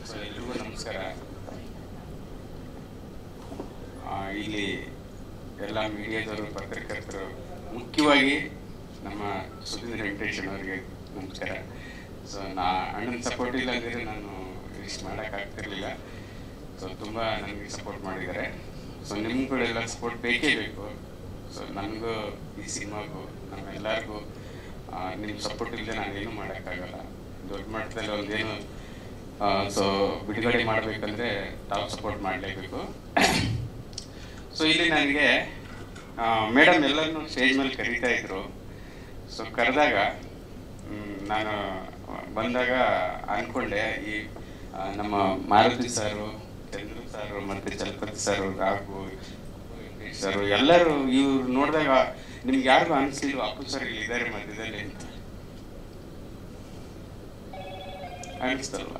So ಎಲ್ರಿಗೂ ನಮಸ್ಕಾರ. ಇಲ್ಲಿ ಎಲ್ಲ ಮೀಡಿಯಾದವರು, ಪತ್ರಕರ್ತರು, ಮುಖ್ಯವಾಗಿ ನಮ್ಮ ಸುಧೀಂದ್ರ ವೆಂಕಟೇಶನ್ ಅವರಿಗೆ ನಮಸ್ಕಾರ. ಸೊ ಅಣ್ಣನ ಸಪೋರ್ಟ್ ಇಲ್ಲ ಅಂದರೆ ನಾನು ಇಷ್ಟು ಮಾಡೋಕ್ಕಾಗ್ತಿರ್ಲಿಲ್ಲ. ಸೊ ತುಂಬ ನನಗೆ ಸಪೋರ್ಟ್ ಮಾಡಿದ್ದಾರೆ. ಸೊ ನಿಮ್ಗಳೆಲ್ಲ ಸಪೋರ್ಟ್ ಬೇಕೇ ಬೇಕು. ಸೊ ನನಗೂ ಈ ಸಿನಿಮಾಗೂ ನಮ್ಮೆಲ್ಲರಿಗೂ ನಿಮ್ಮ ಸಪೋರ್ಟ್ ಇಲ್ಲದೆ ನಾನೇನು ಮಾಡೋಕ್ಕಾಗಲ್ಲ. ದೊಡ್ಡ ಮಟ್ಟದಲ್ಲಿ ಒಂದೇನು ಸೊ ಬಿಡುಗಡೆ ಮಾಡಬೇಕಂದ್ರೆ ತಾವು ಸಪೋರ್ಟ್ ಮಾಡಲೇಬೇಕು. ಸೊ ಇಲ್ಲಿ ನನಗೆ ಮೇಡಮ್ ಎಲ್ಲರನ್ನೂ ಸ್ಟೇಜ್ ಮೇಲೆ ಕರೀತಾ ಇದ್ರು. ಸೊ ಕರೆದಾಗ ನಾನು ಬಂದಾಗ ಅಂದ್ಕೊಂಡೆ, ಈ ನಮ್ಮ ಮಾರುತಿ ಸಾರು, ಚಂದ್ರು ಸಾರು, ಮತ್ತು ಚಲಪತಿ ಸಾರು, ರಾಘು ಸರ್ ಎಲ್ಲರೂ ಇವ್ರು ನೋಡಿದಾಗ ನಿಮ್ಗೆ ಯಾರಿಗೂ ಅನಿಸ್ತಿಲ್ವ ಅಪ್ಪು ಸರ್ ಇಲ್ಲಿದ್ದಾರೆ ಮಧ್ಯದಲ್ಲಿ ಅಂತ ಅನಿಸ್ತಲ್ವ?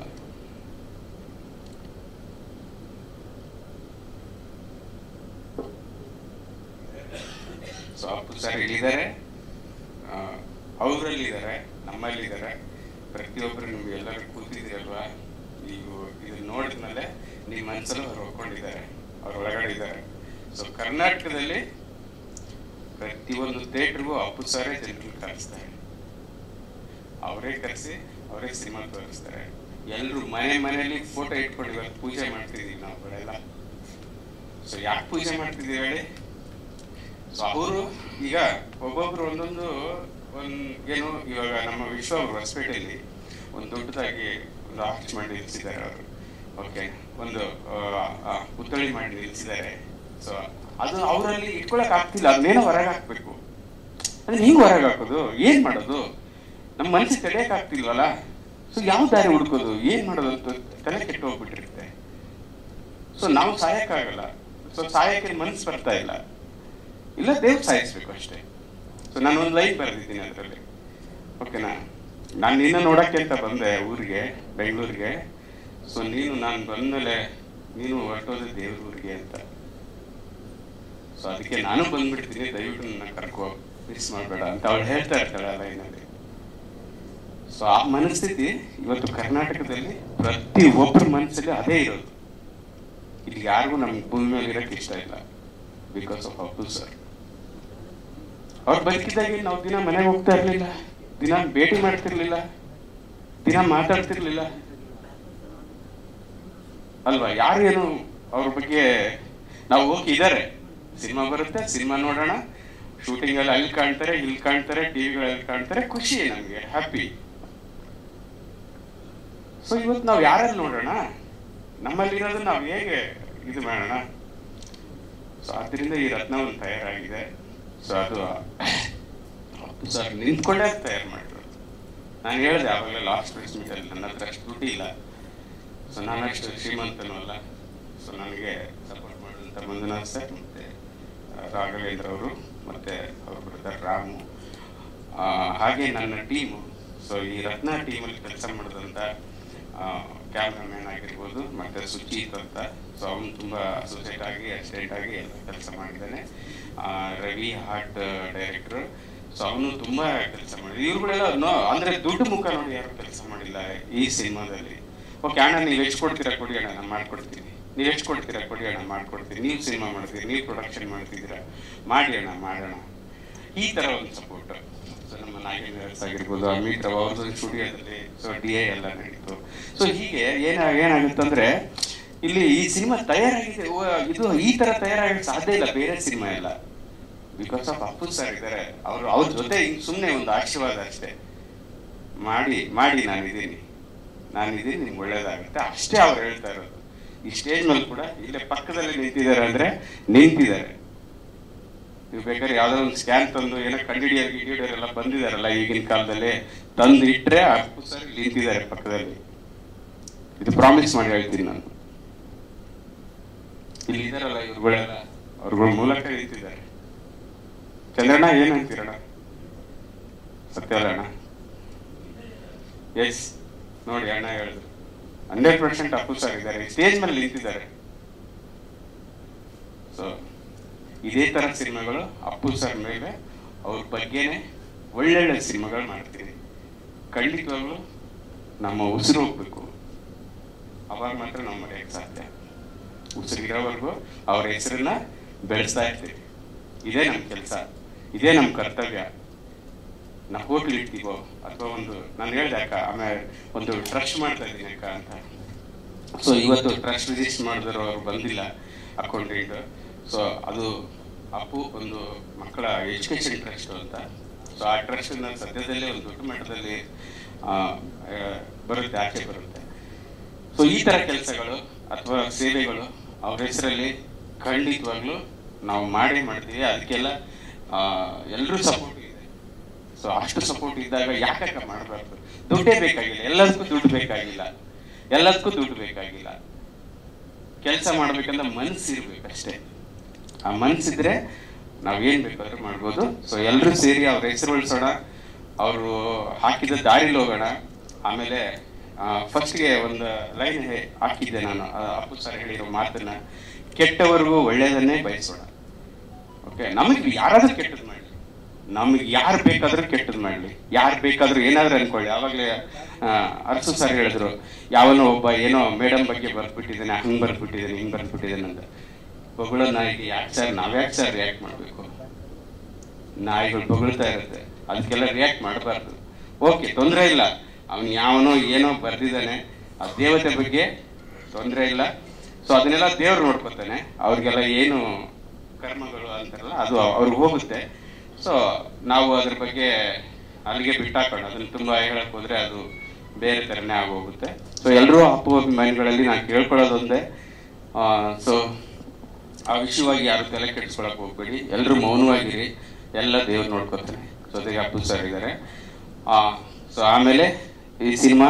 ಸೊ ಅಪ್ಪು ಸರ್ ಇಲ್ಲಿದ್ದಾರೆ, ಅವರಲ್ಲಿದ್ದಾರೆ, ನಮ್ಮಲ್ಲಿದ್ದಾರೆ. ಪ್ರತಿಯೊಬ್ಬರು ನಿಮ್ಗೆ ಎಲ್ಲರೂ ಕೂತಿದ್ದೀರಲ್ವಾ, ಈಗ ಇದನ್ನ ನೋಡಿದ್ಮೇಲೆ ನಿಮ್ಮ ಮನಸ್ಸಲ್ಲಿ ಅವ್ರು ಒಪ್ಕೊಂಡಿದ್ದಾರೆ, ಅವ್ರ ಒಳಗಡೆ ಇದ್ದಾರೆ. ಸೊ ಕರ್ನಾಟಕದಲ್ಲಿ ಪ್ರತಿಯೊಂದು ಥಿಯೇಟ್ರಿಗೂ ಅಪ್ಪು ಸಾರೇ ಜನರಿಗೆ ಕರೆಸ್ತಾರೆ. ಅವರೇ ಕರೆಸಿ ಅವರೇ ಸಿನಿಮಾ ತೋರಿಸ್ತಾರೆ. ಎಲ್ಲರೂ ಮನೆಯಲ್ಲಿ ಫೋಟೋ ಇಟ್ಕೊಂಡು ಇವತ್ತು ಪೂಜೆ ಮಾಡ್ತಿದ್ದೀವಿ ನಾವುಗಳೆಲ್ಲ. ಸೊ ಯಾಕೆ ಪೂಜೆ ಮಾಡ್ತಿದ್ದೀವಿ ಹೇಳಿ? ಸೊ ಅವರು ಈಗ ಒಬ್ಬೊಬ್ರು ಒಂದೊಂದು ಏನು, ಇವಾಗ ನಮ್ಮ ವಿಶ್ವ ಹೊಸಪೇಟೆಯಲ್ಲಿ ಒಂದು ದೊಡ್ಡದಾಗಿ ಒಂದು ಆರ್ಚ್ ಮಾಡಿ ನಿಲ್ಲಿಸಿದ್ದಾರೆ ಅವರು. ಓಕೆ, ಒಂದು ಪುತ್ಥಳಿ ಮಾಡಿ ನಿಲ್ಲಿಸಿದ್ದಾರೆ. ಸೊ ಅದು ಅವರಲ್ಲಿ ಇಟ್ಕೊಳಕ್ ಆಗ್ತಿಲ್ಲ, ಅದನ್ನೇನೋ ಹೊರಗೆ ಹಾಕ್ಬೇಕು. ಅಂದ್ರೆ ನೀವು ಹೊರಗೆ ಹಾಕೋದು ಏನ್ ಮಾಡೋದು? ನಮ್ಮ ಮನಸ್ಸಿಗೆ ತಡೆಯಕ್ ಆಗ್ತಿಲ್ವಲ್ಲ. ಸೊ ಯಾವ ದಾರಿ ಹುಡ್ಕೋದು, ಏನ್ ಮಾಡೋದು ಅಂತ ತಲೆ ಕೆಟ್ಟು ಹೋಗ್ಬಿಟ್ಟಿರುತ್ತೆ. ಸೊ ನಾವು ಸಾಯಕ್ಕಾಗಲ್ಲ. ಸೊ ಸಾಯಕ್ಕೆ ಮನಸ್ಸು ಬರ್ತಾ ಇಲ್ಲ, ಇಲ್ಲ ದೇವ್ರು ಸಾಯಿಸ್ಬೇಕು ಅಷ್ಟೇ. ಸೊ ನಾನು ಒಂದು ಲೈನ್ ಬರೆದಿದ್ದೀನಿ ಅದರಲ್ಲಿ. ಓಕೆನಾ? ನಾನು ನಿನ್ನ ನೋಡಕ್ಕೆ ಅಂತ ಬಂದೆ ಊರಿಗೆ, ಬೆಂಗಳೂರಿಗೆ. ಸೊ ನಾನು ಬಂದ್ಮೇಲೆ ನೀನು ಹೊರಟೋದೆ ದೇವ್ರ ಊರಿಗೆ ಅಂತ. ಸೊ ಅದಕ್ಕೆ ನಾನು ಬಂದ್ಬಿಡ್ತೀನಿ, ದಯವಿಟ್ಟು ನನ್ನ ಕರ್ಕೋ, ಮಿಸ್ ಮಾಡಬೇಡ ಅಂತ ಅವಳು ಹೇಳ್ತಾ ಇರ್ತಾಳೆ ಆ ಲೈನಲ್ಲಿ. ಸೊ ಆ ಮನಸ್ಥಿತಿ ಇವತ್ತು ಕರ್ನಾಟಕದಲ್ಲಿ ಪ್ರತಿ ಒಬ್ಬರ ಮನಸ್ಸಲ್ಲಿ ಅದೇ ಇರೋದು. ಇಲ್ಲಿ ಯಾರಿಗೂ ನಮ್ಮ ಭೂಮಿ ಮೇಲೆ ಇರಕ್ಕೆ ಇಷ್ಟ ಇಲ್ಲ, ಬಿಕಾಸ್ ಆಫ್ ಅಪ್ಪು ಸರ್. ಅವ್ರು ಬದುಕಿದ್ದಾಗೆ ನಾವು ದಿನ ಮನೆಗೆ ಹೋಗ್ತಾ ಇರ್ಲಿಲ್ಲ, ದಿನ ಭೇಟಿ ಮಾಡ್ತಿರ್ಲಿಲ್ಲ, ದಿನ ಮಾತಾಡ್ತಿರ್ಲಿಲ್ಲ ಅಲ್ವಾ? ಯಾರೇನು ಅವ್ರ ಬಗ್ಗೆ ನಾವು ಹೋಗಿ ಇದ್ದಾರೆ, ಸಿನಿಮಾ ಬರುತ್ತೆ, ಸಿನಿಮಾ ನೋಡೋಣ, ಶೂಟಿಂಗ್ ಅಲ್ಲಿ ಅಲ್ಲಿ ಕಾಣ್ತಾರೆ, ಇಲ್ಲಿ ಕಾಣ್ತಾರೆ, ಟಿವಿಗಳಲ್ಲಿ ಕಾಣ್ತಾರೆ, ಖುಷಿ ನಮ್ಗೆ, ಹ್ಯಾಪಿ. ಸೊ ಇವತ್ತು ನಾವು ಯಾರಲ್ಲಿ ನೋಡೋಣ, ನಮ್ಮಲ್ಲಿರೋದು ನಾವು ಹೇಗೆ ಇದು ಮಾಡೋಣ? ಸೊ ಅದರಿಂದ ಈ ರತ್ನ ಒಂದು ತಯಾರಾಗಿದೆ. ಸೊ ಅದು ಅಪ್ಪು ಸರ್ ನಿಂತ್ಕೊಂಡೇ ತಯಾರು ಮಾಡಿರೋದು. ನಾನು ಹೇಳಿದೆ ಆವಾಗಲೇ ಲಾಸ್ಟ್ ಪ್ರೆಸ್ ಮೀಟಲ್ಲಿ, ನನ್ನ ಹತ್ರ ಅಷ್ಟು ದುಡ್ಡು ಇಲ್ಲ, ಸೊ ನಾನಷ್ಟು ಶ್ರೀಮಂತನೂ ಅಲ್ಲ. ಸೊ ನನಗೆ ಸಪೋರ್ಟ್ ಮಾಡಿದಂಥ ಮಂಜುನಾಥ್ ಸರ್, ಮತ್ತು ರಾಘವೇಂದ್ರ ಅವರು, ಮತ್ತು ಅವ್ರ ಬ್ರದರ್ ರಾಮು, ಹಾಗೆ ನನ್ನ ಟೀಮು. ಸೊ ಈ ರತ್ನ ಟೀಮಲ್ಲಿ ಕೆಲಸ ಮಾಡಿದಂಥ ಕ್ಯಾಮ್ರಾಮ್ಯಾನ್ ಆಗಿರ್ಬೋದು, ಮತ್ತು ಸುಚೀತ್ ಅಂತ. ಸೊ ಅವನು ತುಂಬ ಅಸೋಸಿಯೇಟ್ ಆಗಿ, ಅಸಿಸ್ಟೆಂಟ್ ಆಗಿ ಎಲ್ಲ ಕೆಲಸ ಮಾಡಿದ್ದಾನೆ. ರವಿ ಹಾರ್ಟ್ ಡೈರೆಕ್ಟ್ರು. ಸೊ ಅವನು ತುಂಬ ಕೆಲಸ ಮಾಡಿದ. ಇವ್ರುಗಳೆಲ್ಲ ಅಂದರೆ ದುಡ್ಡು ಮುಖ ನೋಡಿ ಯಾರು ಕೆಲಸ ಮಾಡಿಲ್ಲ ಈ ಸಿನಿಮಾದಲ್ಲಿ. ಓಕೆ ಅಣ್ಣ, ನೀವು ಎಷ್ಟು ಕೊಡ್ತೀರಾ ಕೊಡಿ ಅಣ್ಣ, ನಾನು ಮಾಡ್ಕೊಡ್ತೀನಿ. ನೀವು ಎಷ್ಟು ಕೊಡ್ತೀರಾ ಕೊಡಿ ಅಣ್ಣ, ಮಾಡ್ಕೊಡ್ತೀನಿ. ನೀವು ಸಿನಿಮಾ ಮಾಡ್ತೀರಿ, ನೀವು ಪ್ರೊಡಕ್ಷನ್ ಮಾಡ್ತಿದ್ದೀರಾ, ಮಾಡಿ ಅಣ್ಣ, ಮಾಡೋಣ, ಈ ಥರ ಒಂದು ಸಪೋರ್ಟ್. ಸೊ ನಮ್ಮ ನಾಗೇಂದ್ರ ಆಗಿರ್ಬೋದು, ಅಮಿತ್ ರಾವ್ ಅವ್ರದ್ದು ಸ್ಟುಡಿಯೋದಲ್ಲಿ ಸೊ DA ಎಲ್ಲ ನಡೀತು. ಸೊ ಹೀಗೆ ಏನಾಗುತ್ತಂದ್ರೆ ಇಲ್ಲಿ ಈ ಸಿನಿಮಾ ತಯಾರಾಗಿದೆ, ಇದು ಈ ಥರ ತಯಾರಾಗಕ್ಕೆ ಸಾಧ್ಯ ಇಲ್ಲ ಬೇರೆ ಸಿನಿಮಾ ಎಲ್ಲ, ಬಿಕಾಸ್ ಆಫ್ ಅಪ್ಪು ಸರ್ ಇದ್ದಾರೆ. ಅವ್ರ ಜೊತೆ ಹಿಂಗೆ ಸುಮ್ಮನೆ ಒಂದು ಆಶೀರ್ವಾದ ಅಷ್ಟೇ, ಮಾಡಿ ನಾನಿದ್ದೀನಿ, ನಿಮ್ಗೆ ಒಳ್ಳೇದಾಗುತ್ತೆ ಅಷ್ಟೇ ಅವ್ರು ಹೇಳ್ತಾ ಇರೋದು. ಈ ಸ್ಟೇಜ್ ಮೇಲೆ ಕೂಡ ಇಲ್ಲೇ ಪಕ್ಕದಲ್ಲಿ ನಿಂತಿದ್ದಾರೆ ಅಂದ್ರೆ ನಿಂತಿದ್ದಾರೆ. ನೀವು ಬೇಕಾದ್ರೆ ಯಾವ್ದೋ ಒಂದು ಸ್ಕ್ಯಾನ್ ತಂದು ಏನೋ ಕಂಡಿಡಿಯೋರೆಲ್ಲ ಬಂದಿದಾರಲ್ಲ ಈಗಿನ ಕಾಲದಲ್ಲಿ, ತಂದು ಇಟ್ರೆ ಅಪ್ಪು ಸರ್ ನಿಂತಿದ್ದಾರೆ ಪಕ್ಕದಲ್ಲಿ. ಇದು ಪ್ರಾಮಿಸ್ ಮಾಡಿ ಹೇಳ್ತೀನಿ ನಾನು. ಇಲ್ಲಿ ಇದಾರಲ್ಲ ಇವ್ರುಗಳೆಲ್ಲ, ಅವ್ರಗಳ ಮೂಲಕ ನಿಂತಿದ್ದಾರೆ. ಚಂದ್ರಣ್ಣ ಏನಂತೀರಣ್ಣ? ಸತ್ಯ ಅಲ್ಲ ಅಣ್ಣ? ಎಸ್ ನೋಡಿ ಅಣ್ಣ ಹೇಳಿದ್ರು, 100% ಅಪ್ಪು ಸರ್ ಇದ್ದಾರೆ, ಸ್ಟೇಜ್ ಮೇಲೆ ನಿಂತಿದ್ದಾರೆ. ಸೊ ಇದೇ ತರ ಸಿನಿಮಾಗಳು ಅಪ್ಪು ಸರ್ ಮೇಲೆ, ಅವ್ರ ಬಗ್ಗೆನೆ ಒಳ್ಳೊಳ್ಳೆ ಸಿನಿಮಾಗಳು ಮಾಡ್ತೀವಿ. ಖಂಡಿತವಾಗ್ಲೂ ನಮ್ಮ ಉಸಿರು ಹೋಗ್ಬೇಕು. ಅವಾಗ ಮಾತ್ರ ನಾವು ಮರೆಯೋಕ್ಕೆ ಸಾಧ್ಯ. ಉಸಿರಿರೋವರೆಗೂ ಅವ್ರ ಹೆಸರನ್ನ ಬೆಳೆಸ್ತಾ ಇರ್ತೀವಿ. ಇದೇ ನಮ್ಮ ಕೆಲಸ, ಇದೇ ನಮ್ಮ ಕರ್ತವ್ಯ. ನಾವು ಹೋಟ್ಲ್ ಇಡ್ತೀವೋ ಅಥವಾ ನಾನು ಹೇಳ್ದೆ ಅಕ್ಕ, ಆಮೇಲೆ ಒಂದು ಟ್ರಸ್ಟ್ ಮಾಡ್ತಾ ಇದ್ದೀನಿ ಅಕ್ಕ ಅಂತ. ಸೊ ಇವತ್ತು ಟ್ರಸ್ಟ್ ರಿಜಿಸ್ಟರ್ ಮಾಡಿದ್ರು, ಅವ್ರು ಬಂದಿಲ್ಲ ಅಕೌಂಟೆಂಟ್. ಸೊ ಅದು ಅಪ್ಪು ಒಂದು ಮಕ್ಕಳ ಎಜುಕೇಷನ್ ಟ್ರಸ್ಟ್ ಅಂತ. ಸೊ ಆ ಟ್ರಸ್ಟನ್ನ ಸದ್ಯದಲ್ಲೇ ಒಂದು ದೊಡ್ಡ ಮಟ್ಟದಲ್ಲಿ ಬರುತ್ತೆ, ಆಚೆ ಬರುತ್ತೆ. ಸೊ ಈ ಥರ ಕೆಲಸಗಳು ಅಥವಾ ಸೇವೆಗಳು ಅವ್ರ ಹೆಸರಲ್ಲಿ ಖಂಡಿತವಾಗ್ಲೂ ನಾವು ಮಾಡ್ತೀವಿ. ಅದಕ್ಕೆಲ್ಲ ಎಲ್ಲರೂ ಸಪೋರ್ಟ್ ಇದೆ. ಸೊ ಅಷ್ಟು ಸಪೋರ್ಟ್ ಇದ್ದಾಗ ಯಾಕಕ್ಕ ಮಾಡಬಾರ್ದು? ದುಡ್ಡೇ ಬೇಕಾಗಿಲ್ಲ, ಎಲ್ಲದಕ್ಕೂ ದುಡ್ಡು ಬೇಕಾಗಿಲ್ಲ. ಕೆಲಸ ಮಾಡ್ಬೇಕಂದ್ರೆ ಮನಸ್ಸು ಇರ್ಬೇಕಷ್ಟೇ. ಆ ಮನಸ್ಸಿದ್ರೆ ನಾವೇನ್ ಬೇಕಾದ್ರೂ ಮಾಡ್ಬೋದು. ಸೊ ಎಲ್ಲರೂ ಸೇರಿ ಅವ್ರ ಹೆಸರು ಉಳಿಸೋಣ, ಅವರು ಹಾಕಿದ ದಾರಿಲಿ ಹೋಗೋಣ. ಆಮೇಲೆ ಫಸ್ಟ್ಗೆ ಒಂದು ಲೈನ್ ಹಾಕಿದ್ದೆ ನಾನು, ಅಪ್ಪು ಸರ್ ಹೇಳಿರೋ ಮಾತನ್ನ, ಕೆಟ್ಟವರಿಗೂ ಒಳ್ಳೆಯದನ್ನೇ ಬಯಸೋಣ. ಓಕೆ, ನಮಗೆ ಯಾರಾದ್ರೂ ಕೆಟ್ಟದ್ದು ಮಾಡಲಿ, ನಮಗೆ ಯಾರು ಬೇಕಾದ್ರೂ ಕೆಟ್ಟದ್ದು ಮಾಡಲಿ, ಯಾರು ಬೇಕಾದ್ರೂ ಏನಾದ್ರೂ ಅನ್ಕೊಳ್ಳಿ. ಆವಾಗಲೇ ಅರಸು ಸರ್ ಹೇಳಿದ್ರು, ಯಾವನೋ ಒಬ್ಬ ಏನೋ ಮೇಡಮ್ ಬಗ್ಗೆ ಬರ್ಬಿಟ್ಟಿದ್ದೇನೆ, ಹಂಗೆ ಬರ್ಬಿಟ್ಟಿದ್ದೇನೆ ಅಂತ. ಬೊಗಳೋ ನಾಯಿಗೆ ಯಾಕೆ ಸರ್ ನಾವ್ಯಾಕೆ ಸರ್ ರಿಯಾಕ್ಟ್ ಮಾಡಬೇಕು? ನಾಯಿಗಳು ಬೊಗಳ್ತಾ ಇರುತ್ತೆ, ಅದಕ್ಕೆಲ್ಲ ರಿಯಾಕ್ಟ್ ಮಾಡಬಾರ್ದು. ಓಕೆ, ತೊಂದರೆ ಇಲ್ಲ, ಅವನು ಯಾವನೋ ಏನೋ ಬರ್ದಿದ್ದಾನೆ, ಆ ದೇವತೆ ಬಗ್ಗೆ ತೊಂದರೆ ಇಲ್ಲ. ಸೊ ಅದನ್ನೆಲ್ಲ ದೇವ್ರು ನೋಡ್ಕೊತಾನೆ. ಅವ್ರಿಗೆಲ್ಲ ಏನು ಕರ್ಮಗಳು ಅಂತಾರಲ್ಲ ಅದು ಅವ್ರಿಗೆ ಹೋಗುತ್ತೆ. ಸೊ ನಾವು ಅದ್ರ ಬಗ್ಗೆ ಅಲ್ಲಿಗೆ ಬಿಟ್ಟಾಕೋಣ. ಅದನ್ನು ತುಂಬ ಹೇಳಕ್ ಹೋದ್ರೆ ಅದು ಬೇರೆ ಥರನೇ ಆಗೋಗುತ್ತೆ. ಸೊ ಎಲ್ಲರೂ ಅಪ್ಪು ಅಭಿಮಾನಿಗಳಲ್ಲಿ ನಾನು ಕೇಳ್ಕೊಳ್ಳೋದೊಂದೇ, ಸೊ ಆ ವಿಷಯವಾಗಿ ಯಾರು ತಲೆ ಕೆಡಿಸ್ಕೊಳಕ್ ಹೋಗ್ಬೇಡಿ, ಎಲ್ಲರೂ ಮೌನವಾಗಿರಿ, ಎಲ್ಲ ದೇವ್ರು ನೋಡ್ಕೊತಾನೆ. ಜೊತೆಗೆ ಅಪ್ಪು ಸರ್ ಇದ್ದಾರೆ. ಸೊ ಆಮೇಲೆ ಈ ಸಿನಿಮಾ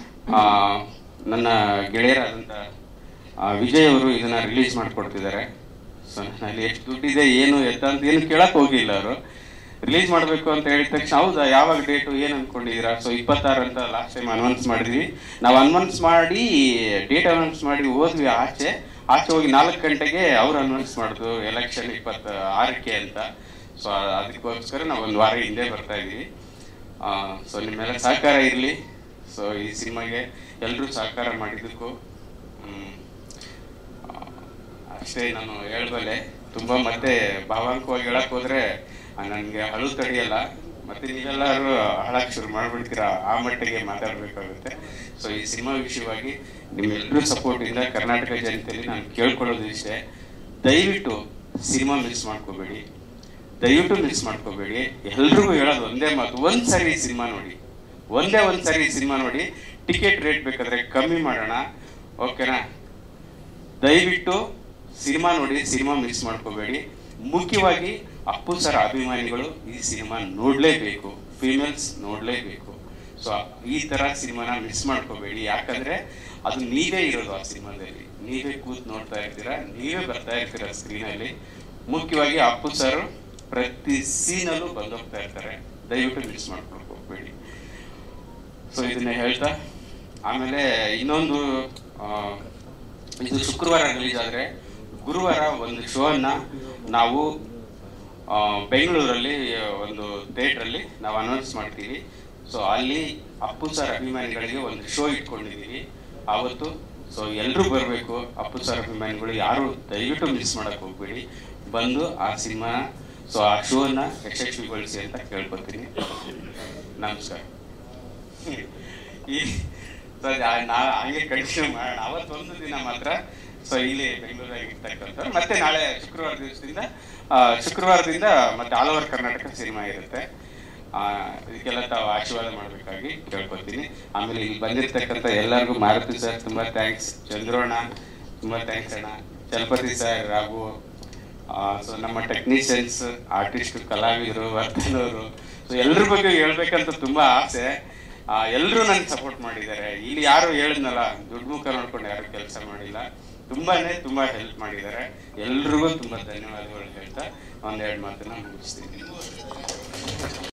ನನ್ನ ಗೆಳೆಯರಾದಂಥ ವಿಜಯ್ ಅವರು ಇದನ್ನ ರಿಲೀಸ್ ಮಾಡಿಕೊಡ್ತಿದ್ದಾರೆ. ಸೊ ಅಲ್ಲಿ ಎಷ್ಟು ದುಡ್ಡಿದೆ ಏನು ಎತ್ತ ಅಂತ ಏನು ಕೇಳಕ್ ಹೋಗಿಲ್ಲ. ಅವರು ರಿಲೀಸ್ ಮಾಡಬೇಕು ಅಂತ ಹೇಳಿದ ತಕ್ಷಣ, ಹೌದಾ ಯಾವಾಗ ಡೇಟು ಏನು ಅನ್ಕೊಂಡಿದ್ದೀರಾ? ಸೊ 26 ಅಂತ ಲಾಸ್ಟ್ ಟೈಮ್ ಅನೌನ್ಸ್ ಮಾಡಿದ್ವಿ. ನಾವು ಅನೌನ್ಸ್ ಮಾಡಿ ಡೇಟ್ ಅನೌನ್ಸ್ ಮಾಡಿ ಹೋದ್ವಿ. ಆಚೆ ಹೋಗಿ 4 ಗಂಟೆಗೆ ಅವ್ರು ಅನೌನ್ಸ್ ಮಾಡಿದ್ರು ಎಲೆಕ್ಷನ್ 26ಕ್ಕೆ ಅಂತ. ಸೊ ಅದಕ್ಕೋಸ್ಕರ ನಾವು ಒಂದು ವಾರ ಹಿಂದೆ ಬರ್ತಾ ಇದೀವಿ. ಸೊ ನಿಮ್ಮೆಲ್ಲ ಸಹಕಾರ ಇರಲಿ. ಸೊ ಈ ಸಿನಿಮಾಗೆ ಎಲ್ಲರೂ ಸಹಕಾರ ಮಾಡಿದ್ದಕ್ಕೂ ಅಷ್ಟೇ ನಾನು ಹೇಳ್ಬಲ್ಲೆ. ತುಂಬ ಮತ್ತೆ ಭಾವಾಂಕವಾಗಿ ಹೇಳಕ್ ಹೋದ್ರೆ ನನಗೆ ಅಳು ತಡೆಯಲ್ಲ. ಮತ್ತೆ ನೀವೆಲ್ಲರೂ ಹಾಳಾಕ್ ಶುರು ಮಾಡ್ಬಿಡ್ತೀರಾ, ಆ ಮಟ್ಟಿಗೆ ಮಾತಾಡ್ಬೇಕಾಗುತ್ತೆ. ಸೊ ಈ ಸಿನಿಮಾ ವಿಷಯವಾಗಿ ನಿಮ್ಮೆಲ್ಲರೂ ಸಪೋರ್ಟ್ ಇಂದ ಕರ್ನಾಟಕ ಜನತೆಯಲ್ಲಿ ನಾನು ಕೇಳ್ಕೊಳ್ಳೋದು ಇಷ್ಟೇ, ದಯವಿಟ್ಟು ಸಿನಿಮಾ ಮಿಸ್ ಮಾಡ್ಕೋಬೇಡಿ. ಎಲ್ರಿಗೂ ಹೇಳೋದು ಒಂದೇ ಮಾತು, ಒಂದ್ಸರಿ ಸಿನಿಮಾ ನೋಡಿ. ಟಿಕೆಟ್ ರೇಟ್ ಬೇಕಾದ್ರೆ ಕಮ್ಮಿ ಮಾಡೋಣ, ಓಕೆನಾ? ದಯವಿಟ್ಟು ಸಿನಿಮಾ ನೋಡಿ, ಸಿನಿಮಾ ಮಿಸ್ ಮಾಡ್ಕೋಬೇಡಿ. ಮುಖ್ಯವಾಗಿ ಅಪ್ಪು ಸರ್ ಅಭಿಮಾನಿಗಳು ಈ ಸಿನಿಮಾ ನೋಡ್ಲೇಬೇಕು, ಫೀಮೇಲ್ಸ್ ನೋಡ್ಲೇಬೇಕು. ಸೊ ಈ ತರ ಸಿನಿಮಾನ ಮಿಸ್ ಮಾಡ್ಕೋಬೇಡಿ. ಯಾಕಂದ್ರೆ ಅದು ನೀವೇ ಇರೋದು ಆ ಸಿನಿಮಾದಲ್ಲಿ, ನೀವೇ ಕೂತ್ ನೋಡ್ತಾ ಇರ್ತೀರಾ, ನೀವೇ ಬರ್ತಾ ಇರ್ತೀರಾ ಸ್ಕ್ರೀನಲ್ಲಿ. ಮುಖ್ಯವಾಗಿ ಅಪ್ಪು ಸರ್ ಪ್ರತಿ ಸೀನಲ್ಲೂ ಬಂದೋಗ್ತಾ ಇರ್ತಾರೆ, ದಯವಿಟ್ಟು ಮಿಸ್ ಮಾಡ್ಕೊಳಕ್ ಹೋಗ್ಬೇಡಿ. ಸೊ ಇದನ್ನ ಹೇಳ್ತಾ ಆಮೇಲೆ ಇನ್ನೊಂದು, ಇದು ಶುಕ್ರವಾರ ರಿಲೀಸ್ ಆದ್ರೆ ಗುರುವಾರ ಒಂದು ಶೋ ಅನ್ನ ನಾವು ಬೆಂಗಳೂರಲ್ಲಿ ಒಂದು ಥಿಯೇಟ್ರಲ್ಲಿ ನಾವು ಅನೌನ್ಸ್ ಮಾಡ್ತೀವಿ. ಸೊ ಅಲ್ಲಿ ಅಪ್ಪು ಸರ್ ಅಭಿಮಾನಿಗಳಿಗೆ ಒಂದು ಶೋ ಇಟ್ಕೊಂಡಿದ್ದೀವಿ ಆವತ್ತು. ಸೊ ಎಲ್ಲರೂ ಬರಬೇಕು, ಅಪ್ಪು ಸರ್ ಅಭಿಮಾನಿಗಳು ಯಾರು ದಯವಿಟ್ಟು ಮಿಸ್ ಮಾಡಕ್ ಹೋಗ್ಬೇಡಿ, ಬಂದು ಆ ಸಿನಿಮಾ, ಸೊ ಆ ಶೋನ ಯಶಸ್ವಿಗೊಳಿಸಿ ಅಂತ ಕೇಳ್ಕೊತೀನಿ. ನಮಸ್ಕಾರ. ಹಂಗೆ ಕಂಟಿನ್ಯೂ ಮಾಡೋಣ. ಅವತ್ತೊಂದು ದಿನ ಮಾತ್ರ ಸೊ ಇಲ್ಲಿ ಬೆಂಗಳೂರಾಗಿ ಇರ್ತಕ್ಕಂಥವ್ರು. ಮತ್ತೆ ನಾಳೆ ಶುಕ್ರವಾರದಿಂದ ಮತ್ತೆ ಆಲ್ ಓವರ್ ಕರ್ನಾಟಕ ಸಿನಿಮಾ ಇರುತ್ತೆ. ಇದಕ್ಕೆಲ್ಲ ತಾವು ಆಶೀರ್ವಾದ ಮಾಡಬೇಕಾಗಿ ಕೇಳ್ಕೊತೀನಿ. ಆಮೇಲೆ ಇಲ್ಲಿ ಬಂದಿರ್ತಕ್ಕಂಥ ಎಲ್ಲರಿಗೂ ಮಾರುತಿ ಸರ್ ತುಂಬಾ ಥ್ಯಾಂಕ್ಸ್, ಚಂದ್ರೋಣ ತುಂಬಾ ಥ್ಯಾಂಕ್ಸ್ ಅಣ್ಣ, ಚಲಪತಿ ಸರ್, ರಾಘು, ಸೊ ನಮ್ಮ ಟೆಕ್ನಿಷಿಯನ್ಸ್, ಆರ್ಟಿಸ್ಟ್, ಕಲಾವಿದರು, ವರ್ತನವರು, ಸೊ ಎಲ್ಲರ ಬಗ್ಗೆ ಹೇಳ್ಬೇಕಂತ ತುಂಬಾ ಆಸೆ. ಎಲ್ಲರೂ ನನಗೆ ಸಪೋರ್ಟ್ ಮಾಡಿದ್ದಾರೆ. ಇಲ್ಲಿ ಯಾರು ಹೇಳಿದ್ನಲ್ಲ, ದುಡ್ಡು ಮುಖ ನೋಡ್ಕೊಂಡು ಯಾರು ಕೆಲಸ ಮಾಡಿಲ್ಲ, ತುಂಬಾ ಹೆಲ್ಪ್ ಮಾಡಿದ್ದಾರೆ. ಎಲ್ರಿಗೂ ತುಂಬಾ ಧನ್ಯವಾದಗಳು ಹೇಳ್ತಾ ಒಂದೆರಡು ಮಾತನ್ನ ಮುಗಿಸ್ತೀನಿ.